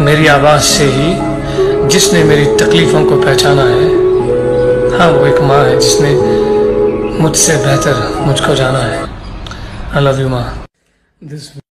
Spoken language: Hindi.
मेरी आवाज़ से ही जिसने मेरी तकलीफ़ों को पहचाना है, हाँ वो एक माँ है जिसने मुझसे बेहतर मुझको जाना है। आई लव यू माँ। दिस